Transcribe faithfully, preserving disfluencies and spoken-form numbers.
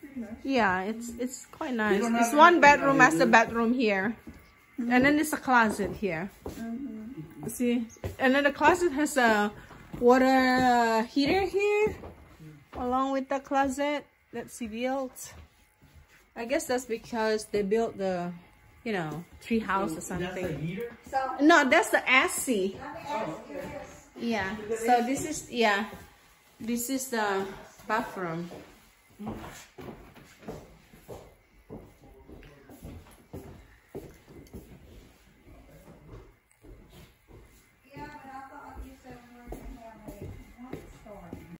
pretty nice. Yeah, it's it's quite nice. It's one bedroom, master bedroom here, mm-hmm. and then there's a closet here. Mm-hmm. See, and then the closet has a water uh, heater here, along with the closet that she built. I guess that's because they built the, you know, tree house or something. That's the heater? No, that's the A C. Oh, okay. Yeah. So this is yeah, this is the bathroom.